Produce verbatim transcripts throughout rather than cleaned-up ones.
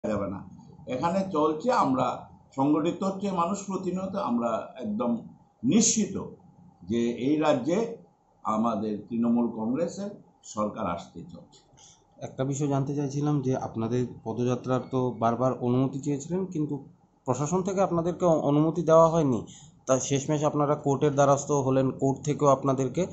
যাবে না। এখানে চলছে, আমরা সংগঠিত হচ্ছে মানুষ প্রতিনিয়ত। আমরা একদম নিশ্চিত যে এই রাজ্যে আমাদের তৃণমূল কংগ্রেসের সরকার আসতে চলছে। একটা বিষয় জানতে চাইছিলাম যে আপনাদের পদযাত্রার তো বারবার অনুমতি চেয়েছিলেন, কিন্তু প্রশাসন থেকে আপনাদেরকে অনুমতি দেওয়া হয়নি। তা শেষমেশ আপনারা কোর্টের দ্বারস্থ হলেন, কোর্ট থেকেও আপনাদেরকে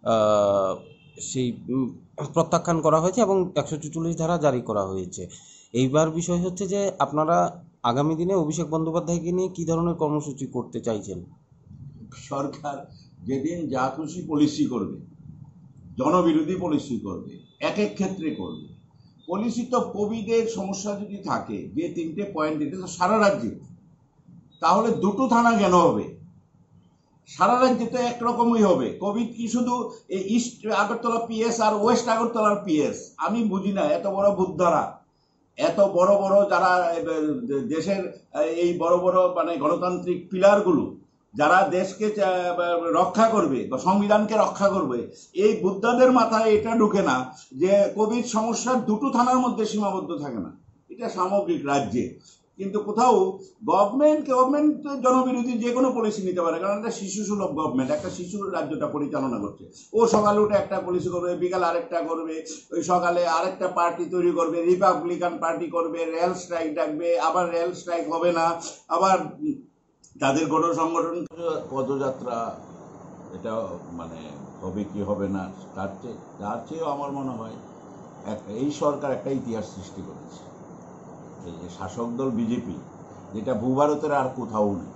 সেই প্রত্যাখ্যান করা হয়েছে এবং একশো চুচল্লিশ ধারা জারি করা হয়েছে। এইবার বিষয় হচ্ছে যে আপনারা আগামী দিনে অভিষেক বন্দ্যোপাধ্যায়কে নিয়ে কী ধরনের কর্মসূচি করতে চাইছেন? সরকার যেদিন যা খুশি পলিসি করবে, জনবিরোধী পলিসি করবে, এক এক ক্ষেত্রে করবে। পলিসি তো কোভিডের সমস্যা যদি থাকে, যে তিনটে পয়েন্ট এটা তো সারা রাজ্যে, তাহলে দুটো থানা কেন হবে? সারা রাজ্যে তো একরকমই হবে। কোভিড কি শুধু এই ইস্ট আগরতলা পিএস আর ওয়েস্ট আগরতলার পিএস? আমি বুঝি না। এত বড় বুদ্ধারা, এত বড় বড় যারা দেশের এই বড় বড় মানে গণতান্ত্রিক পিলারগুলো, যারা দেশকে রক্ষা করবে বা সংবিধানকে রক্ষা করবে, এই বুদ্ধাদের মাথায় এটা ঢুকে না যে কোভিড সমস্যা দুটো থানার মধ্যে সীমাবদ্ধ থাকে না, এটা সামগ্রিক রাজ্যে। কিন্তু কোথাও গভর্নমেন্ট গভর্নমেন্ট জনবিরোধী যে কোনো পলিসি নিতে পারে, কারণ এটা শিশু সুলভ গভর্নমেন্ট, একটা শিশুর রাজ্যটা পরিচালনা করছে। ও সকালে উঠে একটা পলিসি করবে, বিকালে আরেকটা করবে, ওই সকালে আরেকটা পার্টি তৈরি করবে, রিপাবলিকান পার্টি করবে, রেল স্ট্রাইক ডাকবে, আবার রেল স্ট্রাইক হবে না, আবার তাদের গণ সংগঠন পদযাত্রা। এটা মানে হবে কি হবে না তার চেয়ে তার চেয়েও আমার মনে হয় একটা এই সরকার একটা ইতিহাস সৃষ্টি করেছে। এই যে শাসক দল বিজেপি, যেটা ভূভারতের আর কোথাও নেই,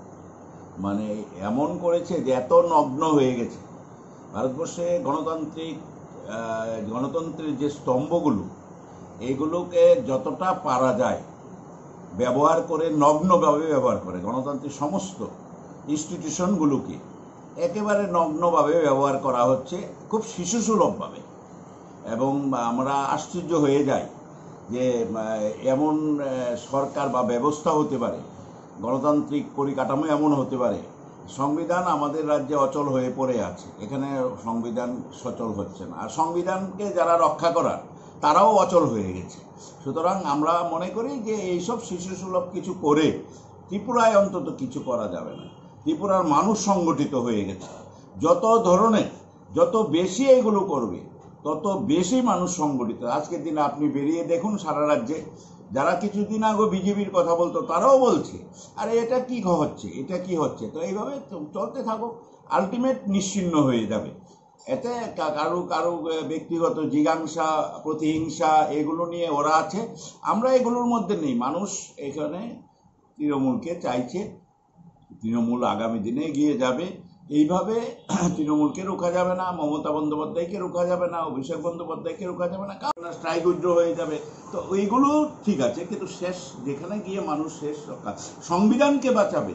মানে এমন করেছে যে এত নগ্ন হয়ে গেছে ভারতবর্ষে গণতান্ত্রিক গণতন্ত্রের যে স্তম্ভগুলো, এগুলোকে যতটা পারা যায় ব্যবহার করে, নগ্নভাবে ব্যবহার করে, গণতান্ত্রিক সমস্ত ইনস্টিটিউশনগুলোকে একেবারে নগ্নভাবে ব্যবহার করা হচ্ছে, খুব শিশুসুলভভাবে। এবং আমরা আশ্চর্য হয়ে যাই যে এমন সরকার বা ব্যবস্থা হতে পারে, গণতান্ত্রিক পরিকাঠামো এমন হতে পারে। সংবিধান আমাদের রাজ্যে অচল হয়ে পড়ে আছে, এখানে সংবিধান সচল হচ্ছে না, আর সংবিধানকে যারা রক্ষা করার তারাও অচল হয়ে গেছে। সুতরাং আমরা মনে করি যে এইসব শিশুসুলভ কিছু করে ত্রিপুরায় অন্তত কিছু করা যাবে না। ত্রিপুরার মানুষ সংগঠিত হয়ে গেছে, যত ধরনের যত বেশি এগুলো করবে তত বেশি মানুষ সংগঠিত। আজকের দিনে আপনি বেরিয়ে দেখুন সারা রাজ্যে, যারা কিছুদিন আগে বিজেপির কথা বলতো তারাও বলছে আরে এটা কি হচ্ছে, এটা কি হচ্ছে। তো এইভাবে চলতে থাকুক, আলটিমেট নিশ্চিহ্ন হয়ে যাবে। এতে কারো কারো ব্যক্তিগত জিজ্ঞাসা, প্রতিহিংসা এগুলো নিয়ে ওরা আছে, আমরা এগুলোর মধ্যে নেই। মানুষ এখানে তৃণমূলকে চাইছে, তৃণমূল আগামী দিনে এগিয়ে যাবে। এইভাবে তৃণমূলকে রোকা যাবে না, মমতা বন্দ্যোপাধ্যায়কে রোকা যাবে না, অভিষেক বন্দ্যোপাধ্যায়কে রোকা যাবে না, কারণ স্ট্রাইক উইথড্র হয়ে যাবে। তো ওইগুলো ঠিক আছে, কিন্তু শেষ যেখানে গিয়ে মানুষ শেষ রক্ষা, সংবিধানকে বাঁচাবে,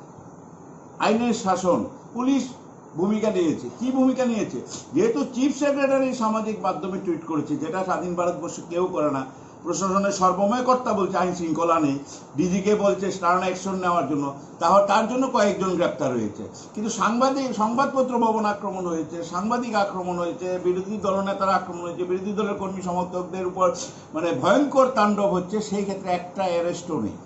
আইনের শাসন, পুলিশ ভূমিকা নিয়েছে। কি ভূমিকা নিয়েছে? যেহেতু চিফ সেক্রেটারি সামাজিক মাধ্যমে টুইট করেছে, যেটা স্বাধীন ভারতবর্ষে কেউ করে না, প্রশাসনের সর্বময় কর্তা বলছে আইন শৃঙ্খলা নেই, ডিজিকে বলছে স্টার্ন অ্যাকশন নেওয়ার জন্য, তাহলে তার জন্য কয়েকজন গ্রেপ্তার হয়েছে। কিন্তু সাংবাদিক সংবাদপত্র ভবন আক্রমণ হয়েছে, সাংবাদিক আক্রমণ হয়েছে, বিরোধী দলনেতারা আক্রমণ হয়েছে, বিরোধী দলের কর্মী সমর্থকদের উপর মানে ভয়ঙ্কর তাণ্ডব হচ্ছে, সেই ক্ষেত্রে একটা অ্যারেস্টও নেই।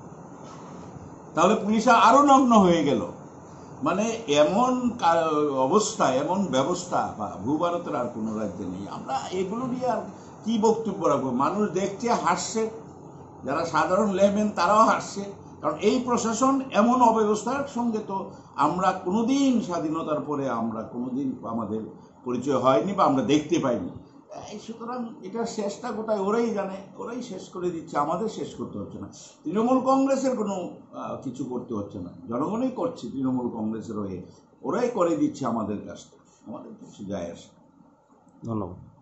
তাহলে পুলিশ আরও নগ্ন হয়ে গেল। মানে এমন অবস্থা, এমন ব্যবস্থা বা ভূভারতের আর কোনো রাজ্যে নেই। আমরা এগুলো নিয়ে আর কি বক্তব্য রাখবো? মানুষ দেখছে, হাসছে, যারা সাধারণ লেমেন তারাও হাসছে, কারণ এই প্রশাসন এমন অব্যবস্থার সঙ্গে তো আমরা কোনোদিন স্বাধীনতার পরে আমরা কোনোদিন আমাদের পরিচয় হয়নি বা আমরা দেখতে পাইনি। এই সুতরাং এটার শেষটা কোথায় ওরাই জানে, ওরাই শেষ করে দিচ্ছে, আমাদের শেষ করতে হচ্ছে না। তৃণমূল কংগ্রেসের কোনো কিছু করতে হচ্ছে না, জনগণই করছে তৃণমূল কংগ্রেসের হয়ে, ওরাই করে দিচ্ছে আমাদের কাজটা, আমাদের কিছু যায় আসে। ধন্যবাদ।